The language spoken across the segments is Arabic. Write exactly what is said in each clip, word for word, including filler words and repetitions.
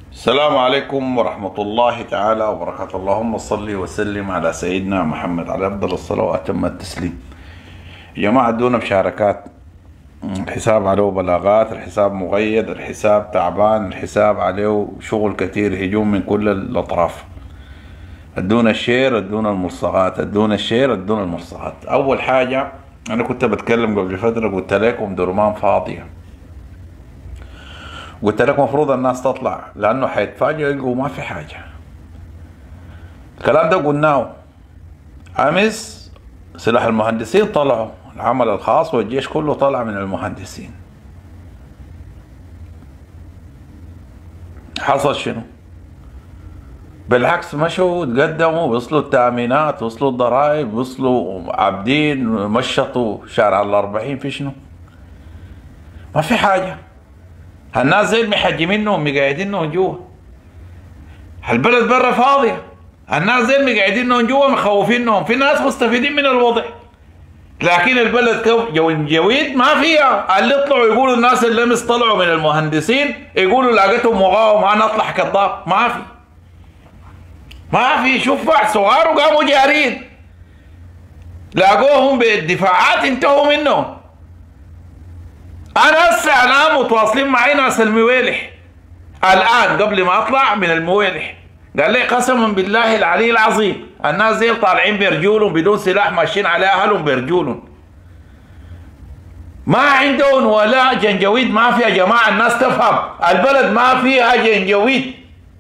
السلام عليكم ورحمة الله تعالى وبركاته. اللهم صل وسلم على سيدنا محمد على أفضل الصلاة وأتم التسليم. يا جماعة ادونا بشاركات. الحساب عليه بلاغات، الحساب مقيد، الحساب تعبان، الحساب عليه شغل كتير، هجوم من كل الأطراف. ادونا الشير، ادونا الملصقات، ادونا الشير، ادونا الملصقات. أول حاجة أنا كنت بتكلم قبل فترة، قلت لكم درمان فاضية، قلت لك مفروض الناس تطلع لانه حيتفاجئوا يلقوا ما في حاجه. الكلام ده قلناه امس. سلاح المهندسين طلعوا، العمل الخاص والجيش كله طلع من المهندسين. حصل شنو؟ بالعكس، مشوا تقدموا، وصلوا التامينات، وصلوا الضرائب، وصلوا عابدين، مشطوا شارع الأربعين. في شنو؟ ما في حاجه. الناس زي المحجمينهم مقاعدينهم جوا. البلد برا فاضيه، الناس زي المقاعدينهم جوا مخوفينهم. في ناس مستفيدين من الوضع، لكن البلد جويد ما فيها. اللي يطلعوا يقولوا الناس اللي امس طلعوا من المهندسين يقولوا لقيتهم مقاومه، انا اطلع كذاب. ما في ما في شفع صغار وقاموا جارين، لاقوهم بالدفاعات انتهوا منهم. انا هسه الان متواصلين معي ناس المويلح الان قبل ما اطلع من المويلح، قال لي قسما بالله العلي العظيم الناس دي طالعين برجولهم بدون سلاح، ماشيين على اهلهم برجولهم، ما عندهم ولا جنجويد. ما في يا جماعه، الناس تفهم. البلد ما فيها جنجويد،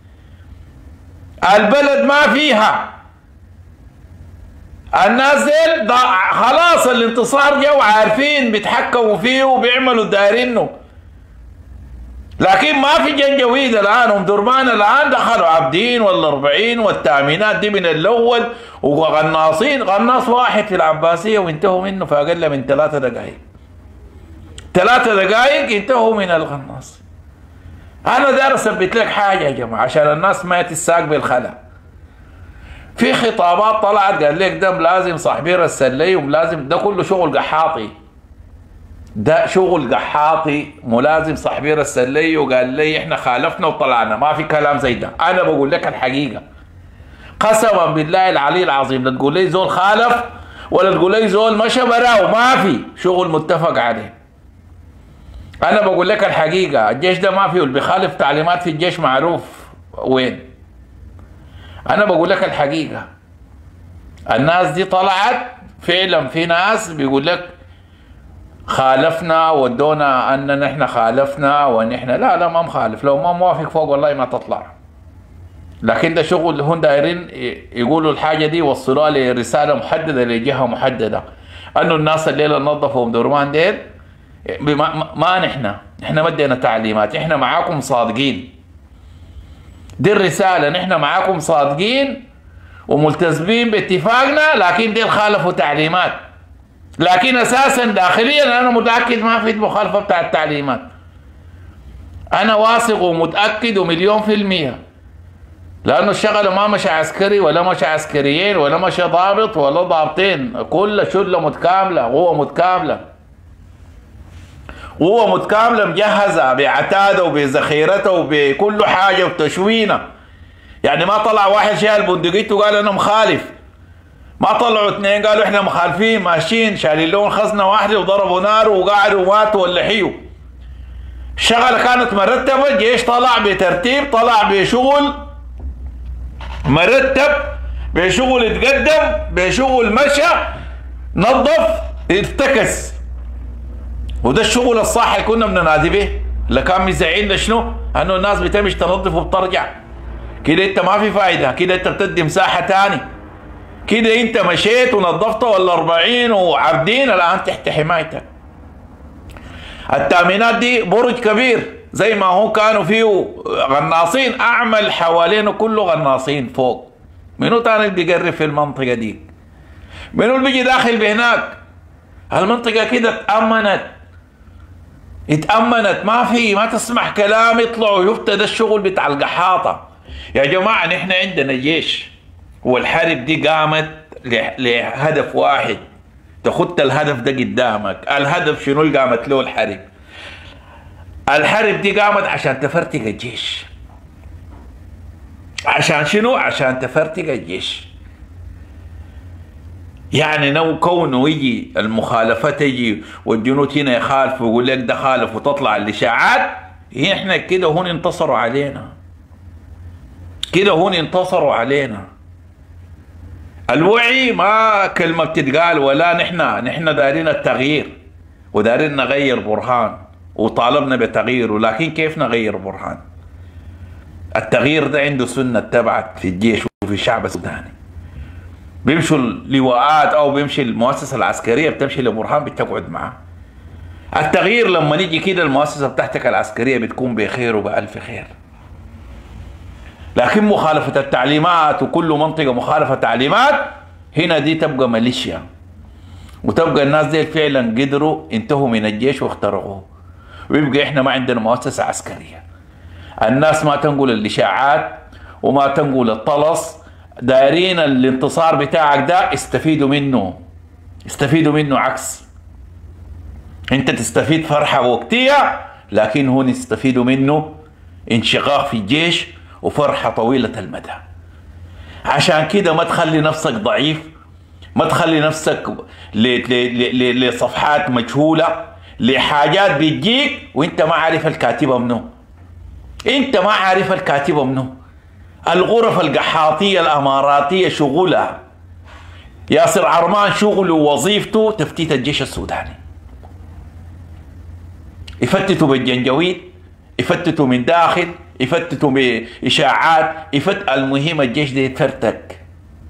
البلد ما فيها. الناس ديل خلاص الانتصار جو، عارفين بيتحكموا فيه وبيعملوا دايرينه، لكن ما في جنجويد الان. ام درمان الان دخلوا عابدين والأربعين والتامينات دي من الاول، وغناصين. غناص واحد في العباسيه وانتهوا منه في اقل من ثلاثة دقائق. ثلاثة دقائق انتهوا من الغناص. انا داير اثبت لك حاجه يا جماعه عشان الناس ما تتساق بالخلا. في خطابات طلعت قال لك ده لازم صاحبير السلي ولازم، ده كله شغل قحاطي، ده شغل قحاطي ملازم صاحبير السلي. وقال لي احنا خالفنا وطلعنا، ما في كلام زي ده. انا بقول لك الحقيقه قسما بالله العلي العظيم، لا تقول لي زول خالف ولا تقول لي زول مشى براه، ما في شغل متفق عليه. انا بقول لك الحقيقه، الجيش ده ما فيه اللي بيخالف تعليمات في الجيش معروف وين. انا بقول لك الحقيقه، الناس دي طلعت فعلا. في ناس بيقول لك خالفنا ودونا ان نحن خالفنا ونحن لا لا ما مخالف. لو ما موافق فوق والله ما تطلع، لكن ده شغل هم دايرين يقولوا الحاجه دي، يوصلوها لرساله محدده لجهه محدده، انه الناس الليله نظفوا ام درمان ديل. ما, ما نحن نحن ما ادينا تعليمات، احنا معاكم صادقين. دي الرساله، نحن معاكم صادقين وملتزمين باتفاقنا، لكن دي خالفوا تعليمات. لكن اساسا داخليا انا متاكد ما في مخالفه بتاع التعليمات. انا واثق ومتاكد ومليون في الميه، لانه الشغله ما مشى عسكري ولا مشى عسكريين ولا مشى ضابط ولا ضابطين، كل شله متكامله، قوه متكامله، قوه متكامله مجهزه بعتاده وبذخيرته وبكل حاجه وتشوينه. يعني ما طلع واحد شايل بندقيته وقال انا مخالف، ما طلعوا اثنين قالوا احنا مخالفين ماشيين شايلين لهم خزنه واحده وضربوا نار وقعدوا وماتوا ولا حيوا. الشغله كانت مرتبه، الجيش طلع بترتيب، طلع بشغل مرتب، بشغل اتقدم، بشغل مشى، نظف، افتكس. وده الشغل الصح اللي كنا بننادي به، اللي كان مزعلنا شنو؟ انه الناس بتمشي تنظف وبترجع. كده انت ما في فايده، كده انت بتدي مساحه ثاني. كده انت مشيت ونظفت والأربعين وعابدين الان تحت حمايتك. التامينات دي برج كبير زي ما هو كانوا فيه غناصين، اعمل حوالينه كله غناصين فوق. منو تاني اللي بيقرب في المنطقه دي؟ منو اللي بيجي داخل بهناك؟ المنطقه كده اتامنت، اتامنت. ما في ما تسمح كلام يطلعوا يفتى. ده الشغل بتاع القحاطه يا جماعه. نحن عندنا جيش، والحرب دي قامت لهدف واحد، تخط الهدف ده قدامك. الهدف شنو اللي قامت له الحرب؟ الحرب دي قامت عشان تفرتك الجيش. عشان شنو؟ عشان تفرتق الجيش. يعني لو كونه يجي المخالفة تجي والجنود هنا يخالفوا ويقول لك ده خالف وتطلع الاشاعات، احنا كده هون انتصروا علينا، كده هون انتصروا علينا. الوعي ما كلمة بتتقال، ولا نحن نحن دارين التغيير ودارين نغير برهان وطالبنا بتغييره، لكن كيف نغير برهان؟ التغيير ده عنده سنة اتبعت في الجيش وفي الشعب السوداني. بيمشوا اللواءات او بيمشي المؤسسة العسكرية بتمشي لبرهان بتقعد معاه. التغيير لما نيجي كده المؤسسة بتاعتك العسكرية بتكون بخير وبألف خير. لكن مخالفة التعليمات وكل منطقة مخالفة تعليمات، هنا دي تبقى ميليشيا، وتبقى الناس دي فعلا قدروا انتهوا من الجيش واخترقوه، ويبقى احنا ما عندنا مؤسسة عسكرية. الناس ما تنقل الاشاعات وما تنقل الطلس، دايرين الانتصار بتاعك ده استفيدوا منه، استفيدوا منه عكس. انت تستفيد فرحة وقتية، لكن هون يستفيدوا منه انشقاق في الجيش وفرحة طويلة المدى. عشان كده ما تخلي نفسك ضعيف، ما تخلي نفسك لصفحات مجهولة، لحاجات بتجيك وانت ما عارف الكاتبة منه، انت ما عارف الكاتبة منه. الغرف القحاطية الاماراتية شغلها، ياسر عرمان شغله ووظيفته تفتيت الجيش السوداني. يفتتوا بالجنجويد، يفتتوا من داخل، يفتتوا بإشاعات، يفت المهم الجيش ده يتفرتك.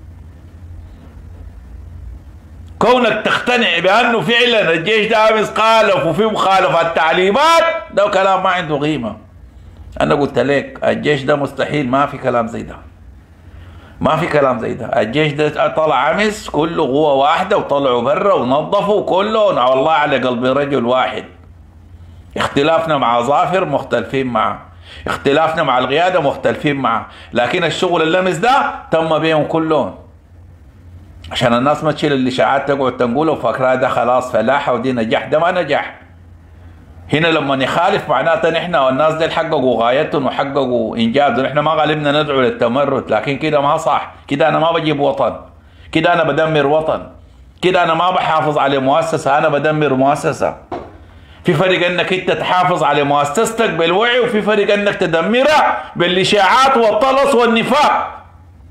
كونك تقتنع بأنه فعلا الجيش ده امس خالف وفي مخالفة تعليمات، ده كلام ما عنده قيمة. أنا قلت لك الجيش ده مستحيل، ما في كلام زي ده، ما في كلام زي ده. الجيش ده طلع امس كله قوة واحدة وطلعوا برا ونظفوا كلهم والله على قلب رجل واحد. اختلافنا مع ظافر مختلفين معه، اختلافنا مع القيادة مختلفين معه، لكن الشغل اللمس ده تم بيهم كلهم. عشان الناس ما تشيل الاشاعات تقعد تنقوله وفاكرها ده خلاص فلاحة ودي نجاح، ده ما نجح. هنا لما نخالف معناته نحن والناس دي حققوا غايتهم وحققوا انجازهم. نحن ما غالبنا ندعو للتمرد، لكن كده ما صح، كده انا ما بجيب وطن، كده انا بدمر وطن، كده انا ما بحافظ على مؤسسة، انا بدمر مؤسسة. في فرق انك انت تحافظ على مؤسستك بالوعي، وفي فرق انك تدمرها بالاشاعات والطلس والنفاق.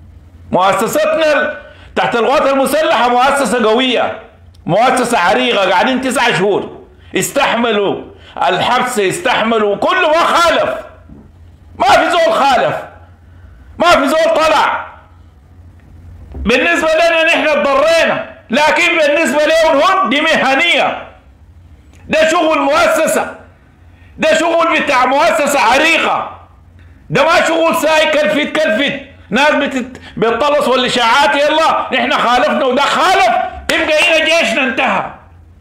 مؤسستنا تحت القوات المسلحة مؤسسة قوية، مؤسسة عريقة، قاعدين تسعة شهور استحملوا الحبس، استحملوا كله ما خالف، ما في زول خالف، ما في زول طلع. بالنسبة لنا نحن اضطرينا، لكن بالنسبة لهم هم دي مهنية، ده شغل مؤسسة، ده شغل بتاع مؤسسة عريقة، ده ما شغل ساي كلفت كلفت ناس بتت... بتطلص والاشاعات يلا نحن خالفنا وده خالف، يبقى هنا جيشنا انتهى.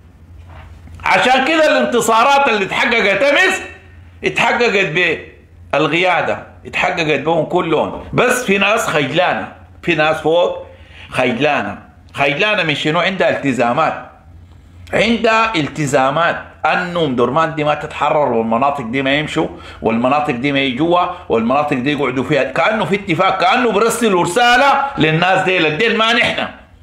عشان كده الانتصارات اللي اتحققت امس اتحققت بالقيادة، اتحققت بهم كلهم، بس في ناس خجلانة، في ناس فوق خجلانة. خجلانة من شنو؟ عندها التزامات، عندها التزامات انه درمان دي ما تتحرر والمناطق دي ما يمشوا والمناطق دي ما يجوا والمناطق دي يقعدوا فيها، كانه في اتفاق، كانه برسلوا رساله للناس ديل. ديل ما نحن،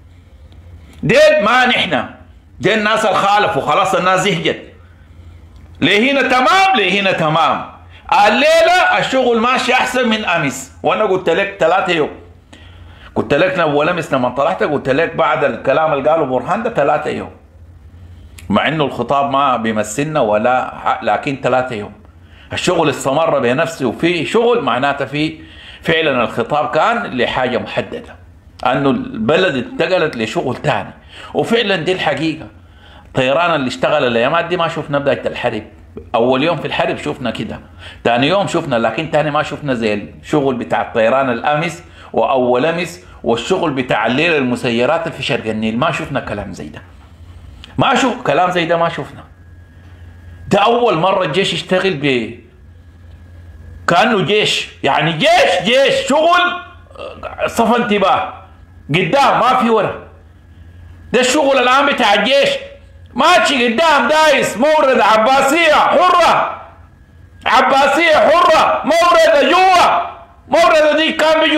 ديل ما نحن، ديل الناس الخالف وخلاص الناس زهجت. ليه هنا تمام، ليه هنا تمام. الليله الشغل ماشي احسن من امس، وانا قلت لك ثلاثه يوم، قلت لك اول امس لما طلعت قلت لك بعد الكلام اللي قاله برهان ده ثلاثه يوم، مع انه الخطاب ما بيمثلنا ولا، لكن ثلاثة يوم الشغل استمر بنفسه، وفي شغل معناته في فعلا الخطاب كان لحاجة محددة، انه البلد انتقلت لشغل ثاني. وفعلا دي الحقيقة. الطيران اللي اشتغل الايامات دي ما شفنا بداية الحرب، اول يوم في الحرب شفنا كده، ثاني يوم شفنا، لكن ثاني ما شفنا زي الشغل بتاع الطيران الامس واول امس والشغل بتاع الليلة المسيرات في شرق النيل، ما شفنا كلام زي ده، ما شوف كلام زي ده ما شفنا. ده أول مرة الجيش يشتغل ب كأنه جيش، يعني جيش جيش شغل صف انتباه قدام ما في ورا. ده الشغل الآن بتاع الجيش ماشي قدام دايس، مورد عباسية حرة، عباسية حرة، مورد جوا، مورد دي كان بيجوا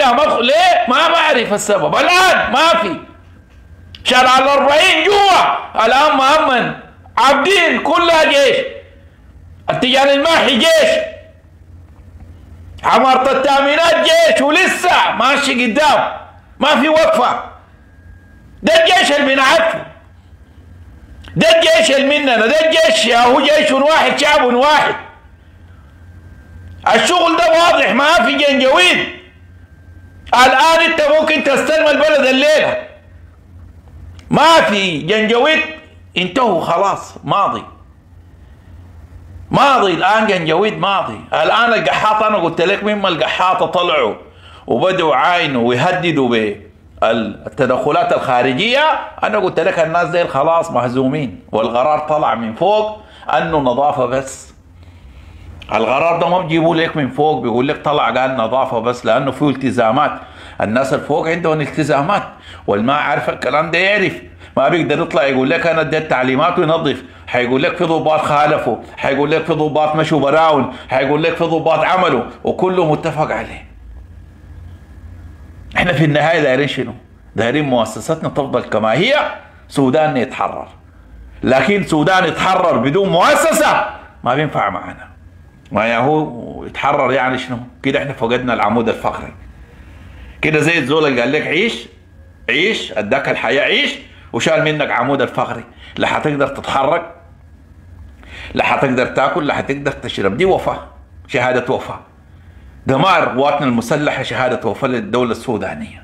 عندها مدخل ليه؟ ما بعرف السبب الان ما في. شارع الأربعين جوا الان مأمن، عابدين كلها جيش، التجار الماحي جيش، عمارة التأمينات جيش، ولسه ماشي قدام ما في وقفة. ده الجيش اللي بنعرفه، ده الجيش اللي مننا، ده الجيش هو جيش واحد شعب واحد. الشغل ده واضح ما في جنجويد. الآن انت ممكن تستلم البلد الليلة، ما في جنجويد، انتهوا خلاص، ماضي ماضي الآن جنجويد ماضي. الآن القحاط أنا قلت لك مما القحاطة طلعوا وبدوا عاينوا ويهددوا بالتدخلات الخارجية. أنا قلت لك الناس دي خلاص مهزومين، والقرار طلع من فوق أنه نظافة بس. القرار ده ما بيجيبوا لك من فوق بيقول لك طلع قال نظافة بس، لأنه فيه التزامات. الناس الفوق عندهم التزامات، والما عارف الكلام ده يعرف، ما بيقدر يطلع يقول لك انا اديت تعليمات وينظف. حيقول لك في ضباط خالفوا، حيقول لك في ضباط مشوا براون، حيقول لك في ضباط عملوا، وكله متفق عليه. احنا في النهايه دايرين شنو؟ دايرين مؤسستنا تفضل كما هي، سودان يتحرر. لكن سودان يتحرر بدون مؤسسه ما بينفع معنا. ما هو يتحرر يعني شنو؟ كده احنا فقدنا العمود الفقري. كده زي الزول اللي قال لك عيش عيش، اداك الحياه عيش، وشال منك عمود الفقري. لا حتقدر تتحرك، لا حتقدر تاكل، لا حتقدر تشرب. دي وفاه، شهاده وفاه، دمار قواتنا المسلحه، شهاده وفاه للدوله السودانيه.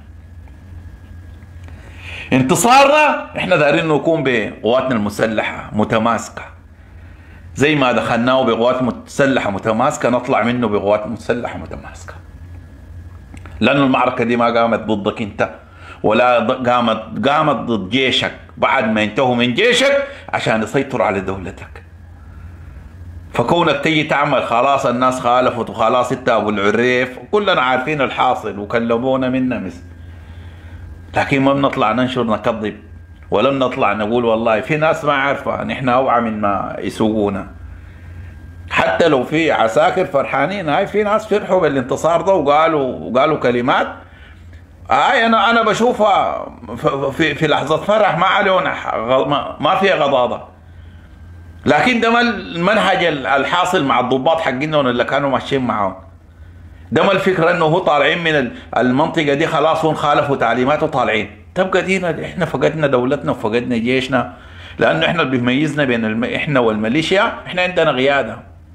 انتصارنا احنا دايرين نكون بقواتنا المسلحه متماسكه، زي ما دخلناه بقوات مسلحه متماسكه نطلع منه بقوات مسلحه متماسكه. لانه المعركه دي ما قامت ضدك انت، ولا قامت قامت ضد جيشك بعد ما ينتهوا من جيشك عشان يسيطروا على دولتك. فكونك تيجي تعمل خلاص الناس خالفت وخلاص انت ابو العريف، كلنا عارفين الحاصل وكلمونا منا مثل، لكن ما بنطلع ننشر نكذب، ولا بنطلع نقول والله في ناس ما عارفه نحن اوعى من ما يسوقونا. حتى لو في عساكر فرحانين، هاي في ناس فرحوا بالانتصار ده وقالوا وقالوا كلمات، هاي انا انا بشوفها في في لحظه فرح ما علينا، ما فيها غضاضه. لكن ده ما المنهج الحاصل مع الضباط حقينهم اللي كانوا ماشيين معاهم. ده ما الفكره انه هو طالعين من المنطقه دي خلاص هم خالفوا تعليمات وطالعين. تبقى دينا احنا فقدنا دولتنا وفقدنا جيشنا، لانه احنا اللي بيميزنا بين الم... احنا والميليشيا، احنا عندنا قياده،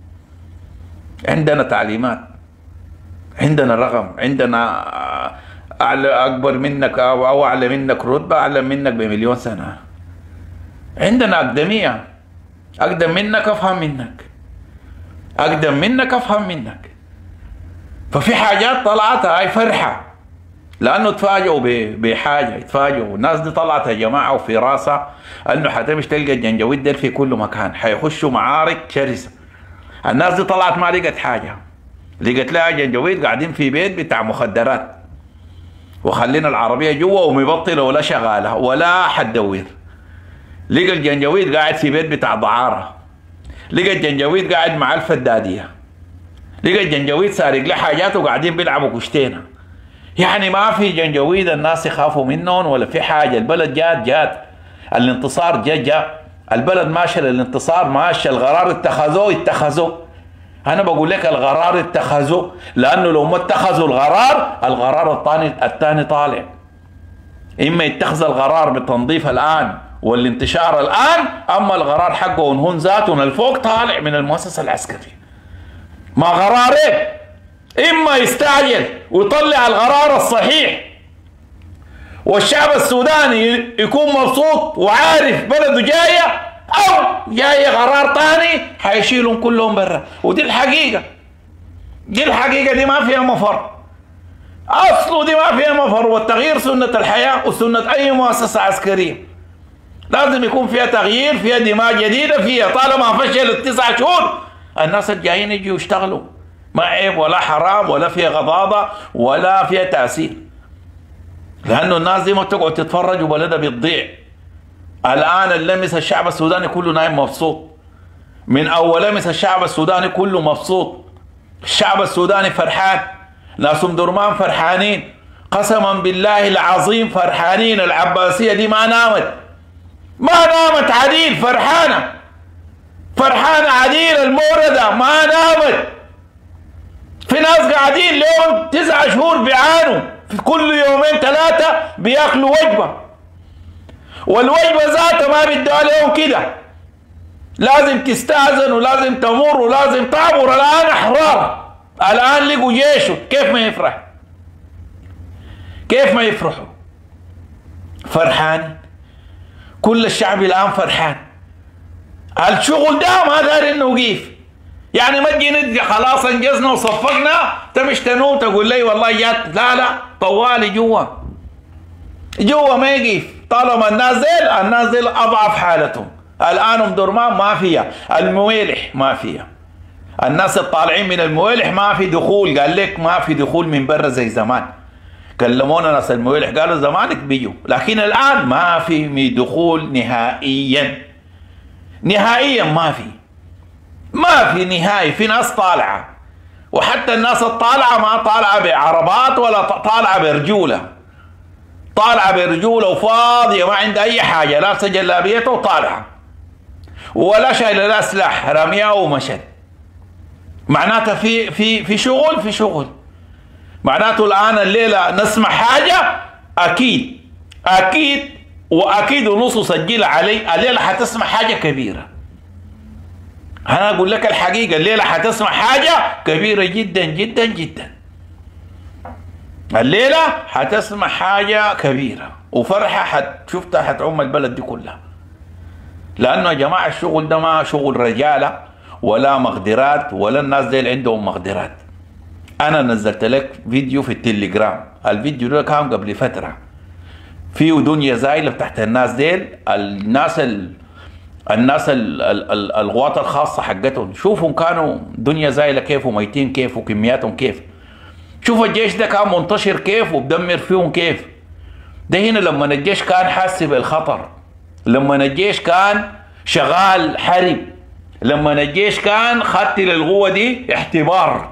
عندنا تعليمات، عندنا رقم، عندنا اعلى اكبر منك او او اعلى منك رتبه، اعلى منك بمليون سنه. عندنا اقدميه، اقدم منك افهم منك، اقدم منك افهم منك. ففي حاجات طلعت هاي فرحه، لانه تفاجئوا بحاجه، يتفاجئوا الناس دي طلعت يا جماعه وفي راسها انه حتمشي تلقى الجنجويد ديل في كل مكان، حيخشوا معارك شرسه. الناس دي طلعت ما لقت حاجه، لقت لها جنجويد قاعدين في بيت بتاع مخدرات، وخلينا العربيه جوا ومبطله ولا شغاله ولا حتدور. لقى الجنجويد قاعد في بيت بتاع دعاره، لقى الجنجويد قاعد مع الفداديه، لقى الجنجويد سارق له حاجات وقاعدين بيلعبوا كشتينه. يعني ما في جنجويد الناس يخافوا منهم ولا في حاجه. البلد جات جات، الانتصار جا جا، البلد ماشيه للانتصار ماشيه، القرار اتخذوه اتخذوه. انا بقول لك القرار اتخذوه، لانه لو ما اتخذوا القرار، القرار الثاني الثاني طالع. اما يتخذ القرار بالتنظيف الان والانتشار الان، اما القرار حقه هن ذاتهم الفوق طالع من المؤسسه العسكريه. ما قرارين، اما يستعجل ويطلع القرار الصحيح والشعب السوداني يكون مبسوط وعارف بلده جايه، او جاي قرار ثاني حيشيلهم كلهم برا. ودي الحقيقه، دي الحقيقه، دي ما فيها مفر، اصله دي ما فيها مفر. والتغيير سنه الحياه وسنه اي مؤسسه عسكريه، لازم يكون فيها تغيير، فيها دماء جديده فيها. طالما فشلت تسع شهور الناس الجايين يجوا يشتغلوا، ما عيب ولا حرام ولا فيها غضاضه ولا فيها تاثير، لانه الناس دي ما تقعد تتفرج وبلدها بتضيع. الان اللمس الشعب السوداني كله نايم مبسوط، من اول لمس الشعب السوداني كله مبسوط، الشعب السوداني فرحان. ناس ام درمان فرحانين، قسما بالله العظيم فرحانين. العباسية دي ما نامت، ما نامت عديل، فرحانة فرحانة عديل. الموردة ما نامت. في ناس قاعدين لهم تسعة شهور بيعانوا، في كل يومين ثلاثة بياكلوا وجبة، والوجبة ذاتها ما بيدوها لهم كده، لازم تستأذن ولازم تمر ولازم تعبر. الآن أحرار، الآن لقوا جيشه، كيف ما يفرح؟ كيف ما يفرحوا؟ فرحان، كل الشعب الآن فرحان. الشغل ده ما داري انه يقيف، يعني ما تجي ندي خلاص انجزنا وصفقنا تمش تنوم تقول لي والله جات، لا لا طوالي جوا جوا ما يقيف. طالما الناس ديل الناس ديل اضعف حالتهم. الان ام درمان ما فيها، المويلح ما فيها، الناس الطالعين من المويلح ما في دخول، قال لك ما في دخول من برا زي زمان. كلمونا ناس المويلح قالوا زمانك بيجوا، لكن الان ما في دخول نهائيا نهائيا، ما في ما في نهائي. في ناس طالعه، وحتى الناس الطالعه ما طالعه بعربات ولا طالعه برجوله، طالعه برجوله وفاضيه ما عندها اي حاجه، لابسه جلابيته وطالعه ولا شايله لا سلاح، رمياه ومشت. معناتها في في في شغل في شغل. معناته الان الليله نسمع حاجه اكيد اكيد واكيد ونص سجلها علي، الليله حتسمع حاجه كبيره. انا اقول لك الحقيقه، الليله حتسمع حاجه كبيره جدا جدا جدا. الليله حتسمع حاجه كبيره وفرحه حت شفتها حتعم البلد دي كلها. لانه يا جماعه الشغل ده ما شغل رجاله ولا مقدرات، ولا الناس دي عندهم مقدرات. انا نزلت لك فيديو في التليجرام، الفيديو ده كان قبل فتره، فيه دنيا زايله تحت الناس ديل، الناس ال... الناس ال... ال... ال... القوات الخاصه حقتهم، شوفهم كانوا دنيا زايله كيف، وميتين كيف، وكمياتهم كيف. شوف الجيش ده كان منتشر كيف وبدمر فيهم كيف. ده هنا لما الجيش كان حاسس بالخطر، لما الجيش كان شغال حرب، لما الجيش كان خدت للقوه دي احتبار،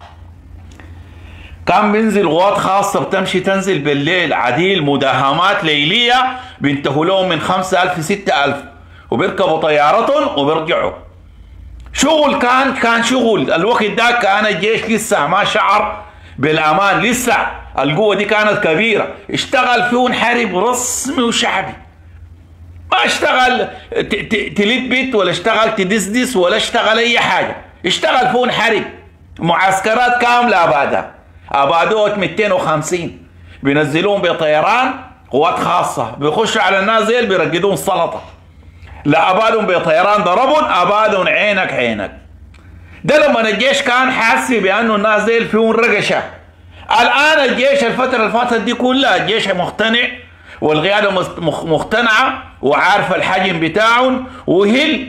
كان بينزل قوات خاصة بتمشي تنزل بالليل عديل، مداهمات ليلية بينتهوا لهم من خمسة ألف ستة ألف، وبيركبوا طيارتهم وبيرجعوا. شغل كان كان شغل. الوقت ده كان الجيش لسه ما شعر بالأمان، لسه القوة دي كانت كبيرة. اشتغل فيهم حرب رسمي وشعبي، ما اشتغل تلبت ولا اشتغل تدسدس ولا اشتغل أي حاجة، اشتغل فيهم حرب. معسكرات كاملة أبادها، أبادوت مئتين وخمسين، بينزلون بطيران قوات خاصة، بيخشوا على الناس ديل بيرقدون سلطة. لا أبادهم بطيران ضربون، أبادهم عينك عينك. ده لما الجيش كان حاسس بأنه الناس ديل فيهم رقشة. الآن الجيش الفترة اللي فاتت دي كلها الجيش مقتنع، والقيادة مقتنعة وعارفة الحجم بتاعهم، وهي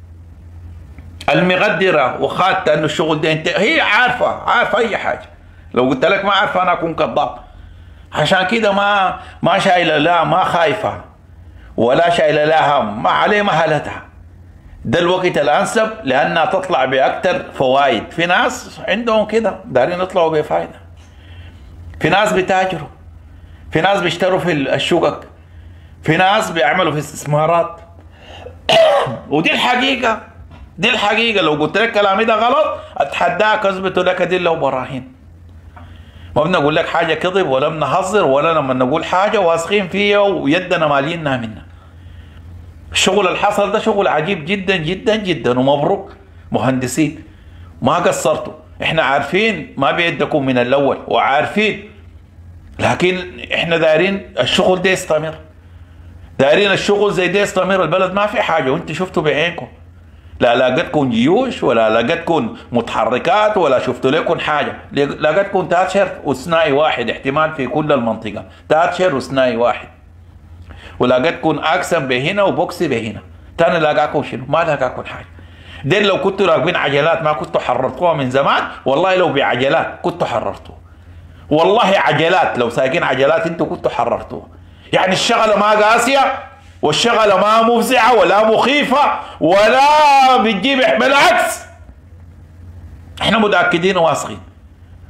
المقدرة وخادت أنه الشغل ده انت هي عارفة عارفة أي حاجة. لو قلت لك ما عارفة أنا أكون كذاب. عشان كده ما ما شايلة، لا ما خايفة ولا شايلة لها هم، ما عليه مهلتها. ده الوقت الأنسب لأنها تطلع بأكثر فوائد. في ناس عندهم كده دارين يطلعوا بفائدة، في ناس بيتاجروا، في ناس بيشتروا في الشقق، في ناس بيعملوا في استثمارات. ودي الحقيقة، دي الحقيقة. لو قلت لك كلامي ده غلط أتحداك أثبت لك أدلة وبراهين. ما بنقول لك حاجة كذب ولا بنهزر، ولا لما نقول حاجة واثقين فيها ويدنا مالينها منها. الشغل اللي حصل ده شغل عجيب جدا جدا جدا، ومبروك مهندسين ما قصرتوا. احنا عارفين ما بيدكم من الأول وعارفين، لكن احنا دايرين الشغل ده يستمر، دايرين الشغل زي ده يستمر. البلد ما في حاجة وانت شفتوا بعينكم، لا لقيتكم جيوش ولا لقيتكم متحركات ولا شفتوا لكم حاجه، لقيتكم تاتشر وثنائي واحد احتمال في كل المنطقه، تاتشر وثنائي واحد، ولقيتكم اكسن بهنا وبوكسي بهنا. تاني لقاكم شنو؟ ما لقاكم حاجه. دين لو كنتوا راكبين عجلات ما كنتوا حررتوها من زمان، والله لو بعجلات كنتوا حررتوها، والله عجلات لو سايقين عجلات انتوا كنتوا حررتوها. يعني الشغله ما قاسيه والشغله ما مفزعه ولا مخيفه ولا بتجيب، بالعكس احنا متاكدين وواثقين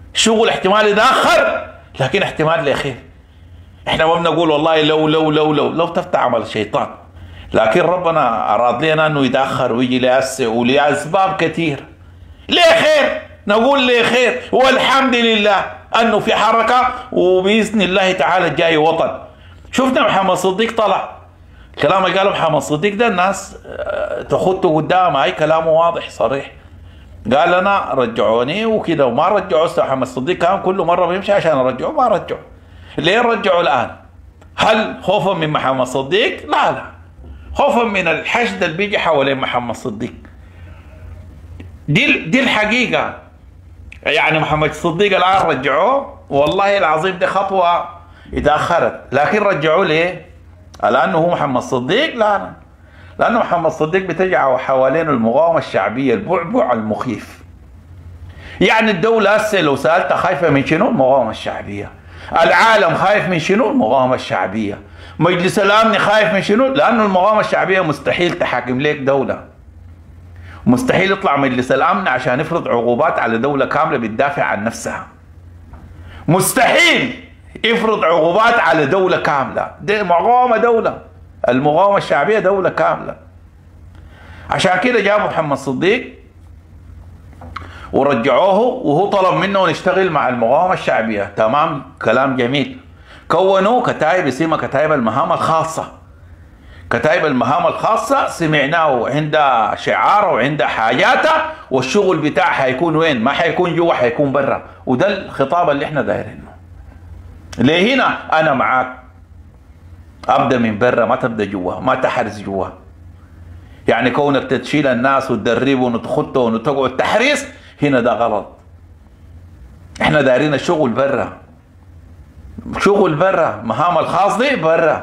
شغل احتمال يتاخر لكن احتمال لخير. احنا ما بنقول والله لو لو لو لو لو تفتح عمل الشيطان، لكن ربنا اراد لنا انه يتاخر ويجي لهسه ولاسباب كثيره. ليه خير؟ نقول ليه خير، والحمد لله انه في حركه، وباذن الله تعالى جاي وطن. شفنا محمد صديق طلع، الكلام اللي قاله محمد صديق ده الناس تخطه قدام، هاي كلامه واضح صريح. قال انا رجعوني وكذا وما رجعوا. محمد صديق كان كل مره بيمشي عشان يرجعوا، ما رجعوا. ليه رجعوا الان؟ هل خوفا من محمد صديق؟ لا لا، خوفا من الحشد اللي بيجي حوالين محمد صديق. دي دي الحقيقه. يعني محمد صديق الان رجعوه، والله العظيم دي خطوه اتاخرت، لكن رجعوه ليه؟ لانه هو محمد صديق؟ لا لا، لانه محمد صديق بتجعه حوالين المقاومه الشعبيه، البعبع المخيف. يعني الدوله هسه لو سالتها خايفه من شنو؟ المقاومه الشعبيه. العالم خايف من شنو؟ المقاومه الشعبيه. مجلس الامن خايف من شنو؟ لانه المقاومه الشعبيه مستحيل تحاكم لك دوله. مستحيل يطلع مجلس الامن عشان يفرض عقوبات على دوله كامله بتدافع عن نفسها. مستحيل يفرض عقوبات على دوله كامله، دي مقاومه دوله. المقاومه الشعبيه دوله كامله. عشان كده جابوا محمد صديق ورجعوه، وهو طلب منه نشتغل مع المقاومه الشعبيه. تمام، كلام جميل. كونوا كتائب اسمها كتائب المهام الخاصه. كتائب المهام الخاصه سمعناه عندها شعاره وعندها حاجاته، والشغل بتاعها حيكون وين؟ ما حيكون جوا، حيكون برا. وده الخطاب اللي احنا دايرينه. ليه هنا انا معاك، ابدا من برا ما تبدا جوا، ما تحرز جوا. يعني كونك تشيل الناس وتدربهم وتخطهم وتقعد تحريص، هنا ده غلط. احنا دايرين الشغل برا، شغل برا، مهام الخاص دي برا،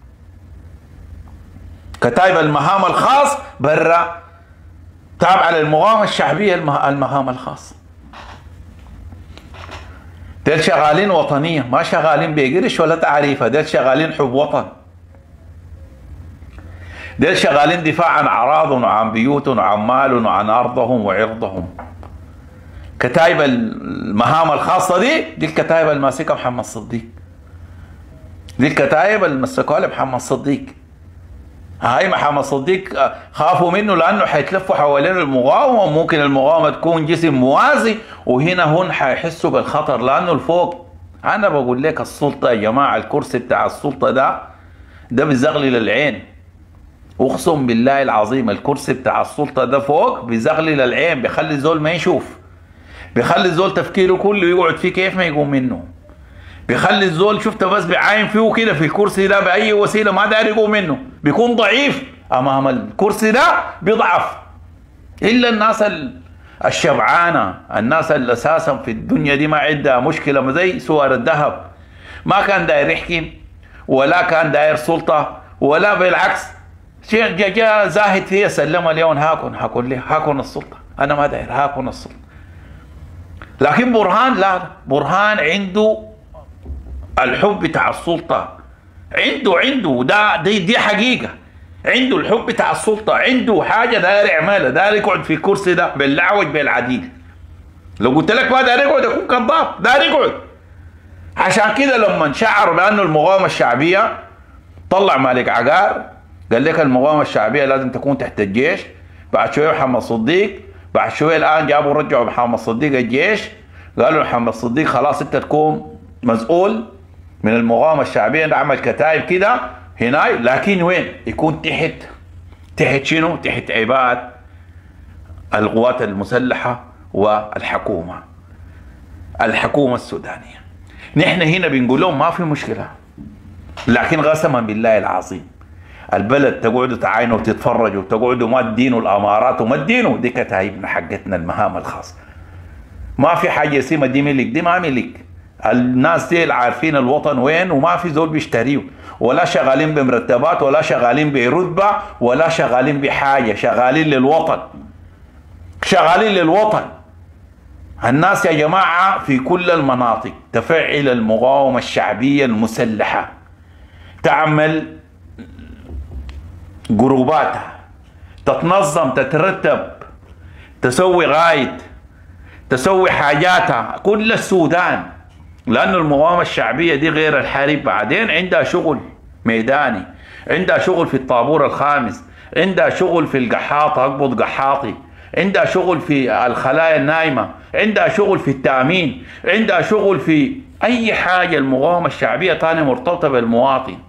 كتائب المهام الخاص برا، تابعة للمقاومة الشعبية المهام الخاص. ديل شغالين وطنية، ما شغالين بقرش ولا تعريفة، ديل شغالين حب وطن. ديل شغالين دفاع عن أعراضهم وعن بيوتهم وعن مالهم وعن أرضهم وعرضهم. كتائب المهام الخاصة دي دي الكتائب اللي ماسكها محمد صديق. دي الكتائب اللي مسكوها لمحمد صديق. هاي محمد صديق خافوا منه لانه حيتلفوا حوالين المقاومه، وممكن المقاومه تكون جسم موازي، وهنا هون حيحسوا بالخطر لانه الفوق. انا بقول لك السلطه يا جماعه، الكرسي بتاع السلطه ده ده بيزغلل العين. اقسم بالله العظيم الكرسي بتاع السلطه ده فوق بيزغلل العين، بيخلي الزول ما يشوف، بيخلي الزول تفكيره كله يقعد فيه كيف ما يقوم منه، بيخلي الزول شفته بس بيعاين فيه كده في الكرسي ده باي وسيله ما داري يقوم منه، بيكون ضعيف امام الكرسي ده، بيضعف. الا الناس الشبعانه، الناس اللي اساسا في الدنيا دي ما عندها مشكله، ما زي سوار الذهب، ما كان داير يحكم ولا كان داير سلطه ولا بالعكس، جا جا زاهد فيها سلم اليوم هاكن هاكن ليه هاكن السلطه، انا ما داير هاكن السلطه. لكن برهان لا، برهان عنده الحب بتاع السلطة، عنده عنده ده دي, دي حقيقة، عنده الحب بتاع السلطة، عنده حاجة داير يعملها، داير يقعد في الكرسي ده بالعوج بالعديل. لو قلت لك ما داير يقعد يكون كذاب، داير يقعد. عشان كده لما شعر بأنه المقاومة الشعبية طلع مالك عقار قال لك المقاومة الشعبية لازم تكون تحت الجيش. بعد شوية محمد صديق، بعد شوية الآن جابوا رجعوا محمد صديق الجيش، قالوا محمد صديق خلاص أنت تكون مسؤول من المقاومة الشعبية، نعمل كتائب كده هنا، لكن وين؟ يكون تحت تحت شنو؟ تحت عباد القوات المسلحة والحكومة، الحكومة السودانية. نحن هنا بنقول لهم ما في مشكلة، لكن قسما بالله العظيم البلد تقعدوا تعاينوا وتتفرجوا وتقعدوا ما تدينوا الامارات وما تدينوا، دي كتايبنا حقتنا المهام الخاصة. ما في حاجة اسمها دي ملك، دي ما ملك. الناس دي عارفين الوطن وين، وما في زول بيشتريه، ولا شغالين بمرتبات ولا شغالين برتبة ولا شغالين بحاجة، شغالين للوطن، شغالين للوطن. الناس يا جماعة في كل المناطق تفعل المقاومة الشعبية المسلحة، تعمل جروباتها، تتنظم، تترتب، تسوي غايد، تسوي حاجاتها كل السودان، لأنه المقاومة الشعبية دي غير الحرب بعدين عندها شغل ميداني، عندها شغل في الطابور الخامس، عندها شغل في القحاطة أقبض قحاطي، عندها شغل في الخلايا النايمة، عندها شغل في التأمين، عندها شغل في أي حاجة. المقاومة الشعبية تاني مرتبطة بالمواطن.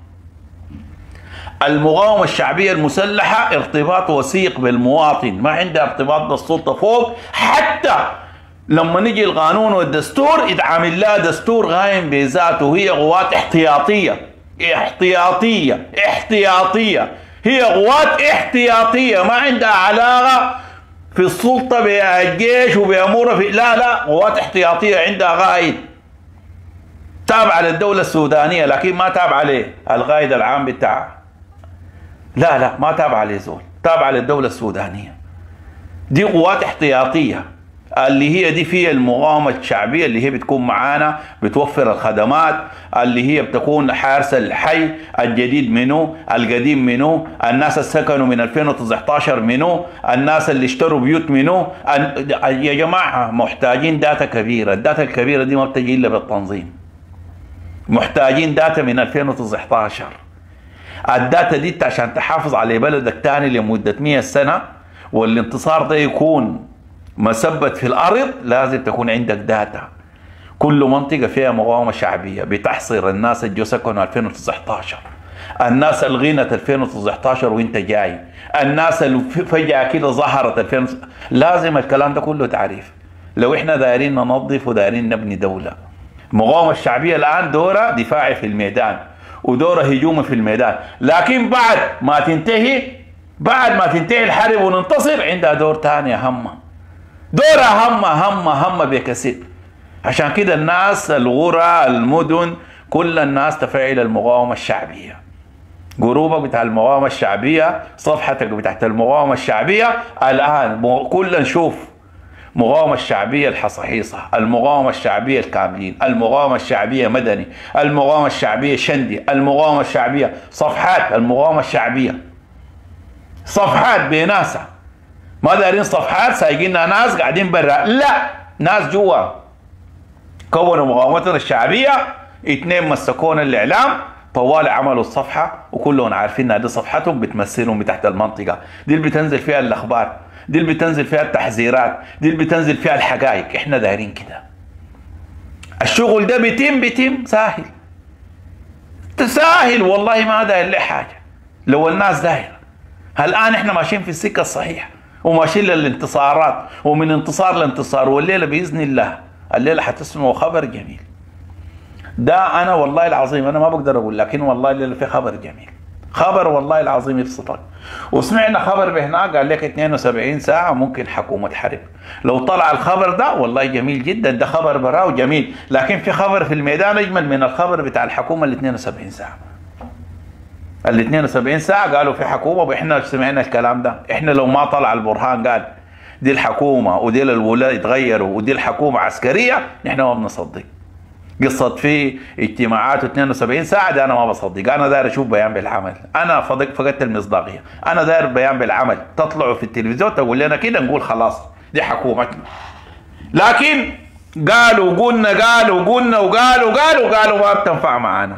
المقاومة الشعبية المسلحة ارتباط وثيق بالمواطن، ما عندها ارتباط بالسلطة فوق. حتى لما نجي القانون والدستور يتعامل لها دستور غايم بذاته، هي قوات احتياطية احتياطية احتياطية هي قوات احتياطية، ما عندها علاقة في السلطة بالجيش وبأمورها في لا لا قوات احتياطية عندها قائد تابعة للدولة السودانية، لكن ما تابعة للقائد العام بتاعها، لا لا ما تابعة لزول، تابعة للدولة السودانية. دي قوات احتياطية اللي هي دي فيها المقاومة الشعبية اللي هي بتكون معانا بتوفر الخدمات، اللي هي بتكون حارس الحي الجديد منه القديم منه، الناس اللي سكنوا من ألفين وتسعطاشر منه، الناس اللي اشتروا بيوت منه. يا جماعة محتاجين داتا كبيرة، الداتا الكبيرة دي ما بتجي إلا بالتنظيم. محتاجين داتا من ألفين وتسعطاشر. الداتا دي عشان تحافظ على بلدك تاني لمدة مئة سنة والانتصار ده يكون مثبت في الأرض، لازم تكون عندك داتا. كل منطقة فيها مقاومة شعبية بتحصر الناس اللي جو سكنوا ألفين وتسعطاشر، الناس اللي غنت ألفين وتسعطاشر وانت جاي، الناس اللي فجأة كده ظهرت ألفين. لازم الكلام ده كله تعريف لو احنا دايرين ننظف ودايرين نبني دولة. المقاومة الشعبية الآن دورها دفاعي في الميدان ودورها هجومي في الميدان، لكن بعد ما تنتهي بعد ما تنتهي الحرب وننتصر عندها دور تاني أهم، دورها هم هم هم بكثير. عشان كده الناس الغرى المدن كل الناس تفعل المقاومة الشعبية. جروبك بتاع المقاومة الشعبية، صفحتك بتاعت المقاومة الشعبية الآن كلنا نشوف المقاومة الشعبية الحصحيصة، المقاومة الشعبية الكاملين، المقاومة الشعبية مدني، المقاومة الشعبية شندي، المقاومة الشعبية صفحات المقاومة الشعبية، صفحات بناسها. ما دارين صفحات سايقيننا ناس قاعدين برا، لا ناس جوا كونوا مقاومتنا الشعبية، اثنين مسكونا الاعلام طوال عملوا الصفحة وكلهم عارفين ان دي صفحتهم بتمثلهم تحت المنطقة، دي اللي بتنزل فيها الاخبار، دي اللي بتنزل فيها التحذيرات، دي اللي بتنزل فيها الحقائق. احنا دايرين كده. الشغل ده بيتم بيتم ساهل تساهل، والله ما داير له حاجة لو الناس دايرة. الان احنا ماشيين في السكة الصحيحة وماشيين للانتصارات ومن انتصار لانتصار، والليلة بإذن الله الليلة حتسمعوا خبر جميل. ده أنا والله العظيم أنا ما بقدر أقول، لكن والله الليلة في خبر جميل، خبر والله العظيم يبسطك. وسمعنا خبر بهناك قال لك اثنين وسبعين ساعة ممكن حكومة حرب. لو طلع الخبر ده والله جميل جدا، ده خبر براو جميل، لكن في خبر في الميدان أجمل من الخبر بتاع الحكومة ال اثنين وسبعين ساعة. ال اثنين وسبعين ساعة قالوا في حكومة واحنا سمعنا الكلام ده. احنا لو ما طلع البرهان قال دي الحكومة ودي الولاة يتغيروا ودي الحكومة عسكرية، نحن ما بنصدق. قصة في اجتماعات اثنين وسبعين ساعة ده انا ما بصدق، انا داير اشوف بيان بالعمل، انا فقدت المصداقية، انا داير بيان بالعمل، تطلعوا في التلفزيون تقول لنا كده نقول خلاص دي حكومتنا. لكن قالوا قلنا قالوا قلنا وقالوا قالوا قالوا ما بتنفع معانا،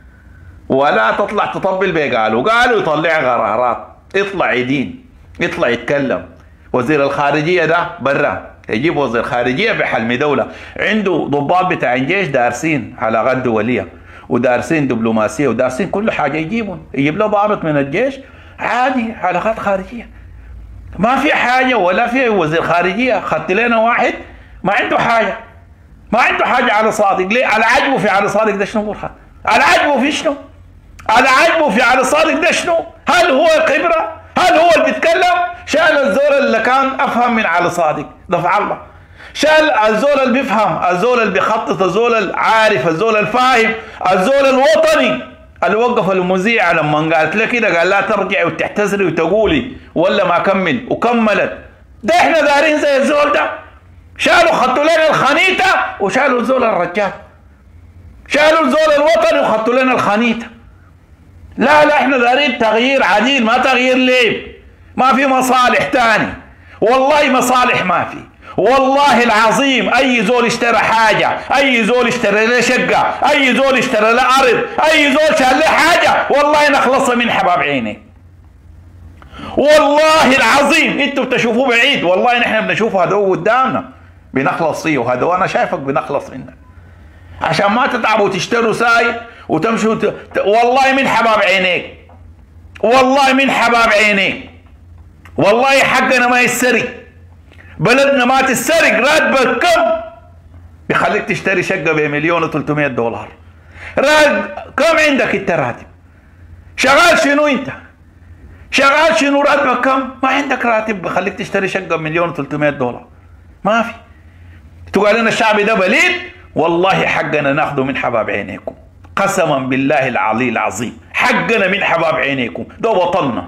ولا تطلع تطبل بيه قالوا قالوا يطلع قرارات، يطلع يدين يطلع يتكلم. وزير الخارجية ده برا يجيب وزير خارجية بحلم دولة، عنده ضباط بتاع الجيش دارسين علاقات دولية ودارسين دبلوماسية ودارسين كل حاجة، يجيبون يجيب له ضابط من الجيش عادي علاقات خارجية. ما في حاجة ولا في وزير خارجية. خدت لنا واحد ما عنده حاجة، ما عنده حاجة على صادق. ليه؟ على عجبه في على صادق ده شنو برهان؟ على عجبه في شنو؟ على عجبه في على صادق ده شنو؟ هل هو خبرة؟ هل هو اللي بيتكلم؟ شال الزول اللي كان افهم من على صادق دفع الله، شال الزول اللي بيفهم، الزول اللي بيخطط، الزول العارف، الزول الفاهم، الزول الوطني اللي وقف المذيعة لما قالت له كده قال لا ترجعي وتعتذري وتقولي ولا ما كمل وكملت. ده احنا دارين زي الزول ده. شالوا خطوا لنا الخنيته وشالوا الزول الرجال، شالوا الزول الوطني وخطوا لنا الخنيته. لا لا احنا دارين تغيير عديل، ما تغيير ليه؟ ما في مصالح تاني، والله مصالح ما في، والله العظيم اي زول اشترى حاجه، اي زول اشترى له شقه، اي زول اشترى له ارض، اي زول شال له حاجه، والله نخلص من حباب عيني. والله العظيم انتوا بتشوفوه بعيد، والله نحن بنشوفه هذا قدامنا بنخلص فيه، وهذا وانا شايفك بنخلص منك عشان ما تتعبوا تشتروا ساي وتمشوا ت... والله من حباب عينيك، والله من حباب عينيك، والله حقنا ما يسرق، بلدنا ما تسرق. راتبك كم بيخليك تشتري شقه بمليون وثلاثمية دولار؟ راتب كم عندك انت راتب؟ شغال شنو انت؟ شغال شنو؟ راتبك كم؟ ما عندك راتب بخليك تشتري شقه بمليون وثلاثمية دولار، ما في. تقول لنا الشعب ده بليد، والله حقنا ناخذه من حباب عينيكم، قسما بالله العلي العظيم حقنا من حباب عينيكم، ده وطننا.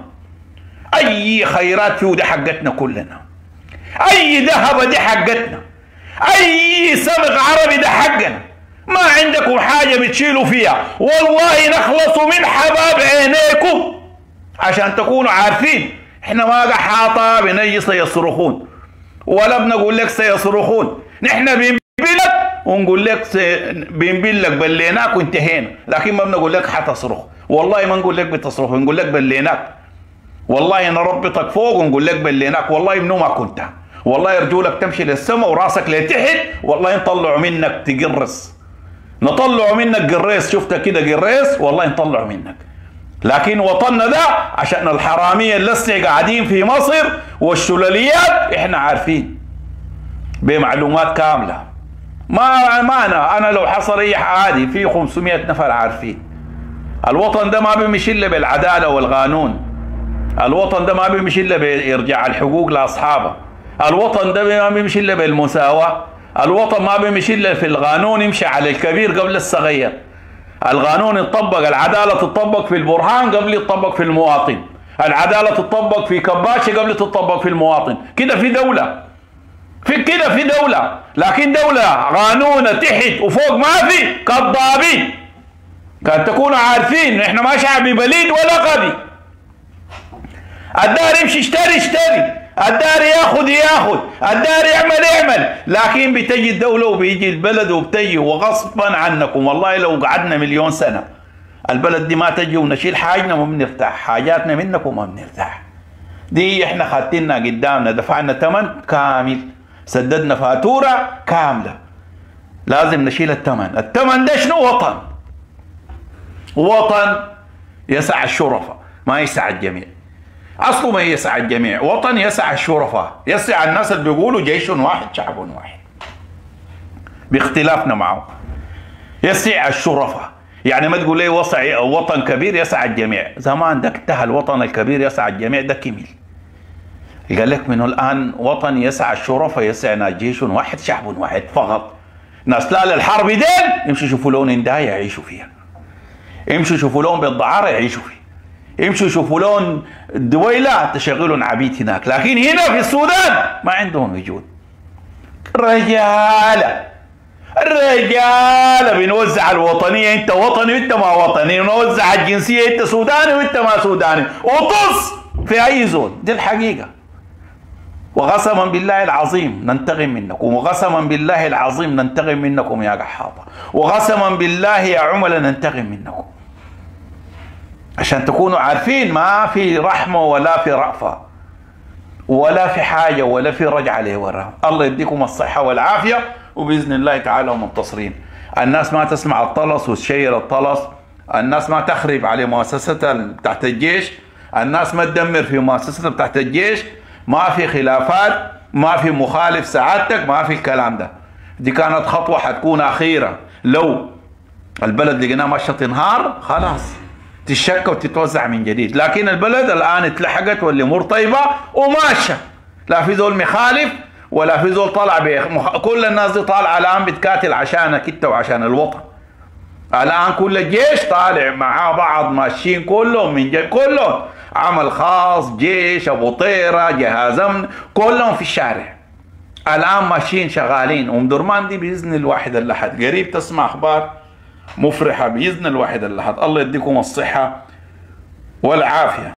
اي خيرات فيه دي حقتنا كلنا، اي ذهب دي حقتنا، اي سمك عربي ده حقنا، ما عندكم حاجه بتشيلوا فيها، والله نخلصوا من حباب عينيكم عشان تكونوا عارفين. احنا ما قحاطه بنجي سيصرخون ولا بنقول لك سيصرخون، نحن بنبلك ونقول لك بنبلك بليناك وانتهينا، لكن ما بنقول لك حتصرخ، والله ما نقول لك بتصرخ، نقول لك بليناك، والله نربطك فوق ونقول لك بليناك، والله منو ما كنت، والله رجولك تمشي للسماء وراسك لتحت، والله نطلعوا منك تقرص، نطلعوا منك قريص، شفتها كده قريص، والله نطلعوا منك. لكن وطننا ده عشان الحراميه اللي قاعدين في مصر والشلاليات احنا عارفين بمعلومات كامله. ما ما انا انا لو حصل اي عادي في خمسمية نفر عارفين. الوطن ده ما بيمشي الا بالعداله والقانون، الوطن ده ما بيمشي الا بيرجع الحقوق لاصحابها، الوطن ده ما بيمشي الا بالمساواه، الوطن ما بيمشي الا في القانون يمشي على الكبير قبل الصغير، القانون يطبق، العداله تطبق في البرهان قبل يطبق في المواطن، العداله تطبق في كباشي قبل تطبق في المواطن، كده في دوله، في كده في دوله. لكن دوله قانون تحت وفوق ما في، كذابين. كان تكونوا عارفين احنا ما شعب بليد ولا غبي. الدار يمشي اشتري اشتري، الدار ياخذ ياخذ، الدار يعمل يعمل، لكن بتجي الدوله وبيجي البلد وبتجي وغصبا عنكم. والله لو قعدنا مليون سنه البلد دي ما تجي ونشيل حاجنا ما بنرتاح، حاجاتنا منكم ما بنرتاح. دي احنا خاتينها قدامنا، دفعنا ثمن كامل، سددنا فاتوره كامله، لازم نشيل الثمن. الثمن ده شنو؟ وطن. وطن يسع الشرفاء ما يسع الجميع، اصله ما يسع الجميع، وطن يسع الشرفاء، يسع الناس اللي بيقولوا جيش واحد شعب واحد باختلافنا معه، يسع الشرفاء. يعني ما تقول لي وسع وطن كبير يسع الجميع، زمان ده انتهى الوطن الكبير يسع الجميع، ده كمل. قال لك منه الان وطن يسع الشرفاء، يسعنا جيش واحد شعب واحد فقط. ناس لا الحرب دين يمشوا يشوفوا لون اندايه يعيشوا فيها، يمشوا يشوفوا لون بالضعاره يعيشوا فيه، يمشوا يشوفوا لون دويلة تشغلون عبيد هناك، لكن هنا في السودان ما عندهم وجود. رجالة الرجالة بنوزع الوطنية، انت وطني وانت ما وطني، ونوزع الجنسية انت سوداني وانت ما سوداني، وطص في اي زول. دي الحقيقة. وقسما بالله العظيم ننتقم منكم، وقسما بالله العظيم ننتقم منكم يا قحاطة، وقسما بالله يا عملاء ننتقم منكم، عشان تكونوا عارفين ما في رحمة ولا في رأفة ولا في حاجة ولا في رجعة لورا. الله يديكم الصحة والعافية، وبإذن الله تعالى منتصرين. الناس ما تسمع الطلس وتشير الطلس، الناس ما تخرب على مؤسسة بتاعت الجيش، الناس ما تدمر في مؤسسة بتاعت الجيش، ما في خلافات، ما في مخالف سعادتك، ما في الكلام ده. دي كانت خطوة حتكون أخيرة، لو البلد لقيناه ماشية تنهار خلاص تشكى وتتوزع من جديد، لكن البلد الان اتلحقت والامور طيبه وماشيه، لا في زول مخالف ولا في زول طالع بمخ... كل الناس دي طالعه الان بتقاتل عشانك انت وعشان الوطن. الان كل الجيش طالع مع بعض ماشيين كلهم من جد، كلهم عمل خاص، جيش، ابو طيره، جهاز امن، كلهم في الشارع الان ماشيين شغالين. ام درمان دي باذن الواحد الاحد قريب تسمع اخبار مفرحة بإذن الواحد الأحد. الله يديكم الصحة والعافية.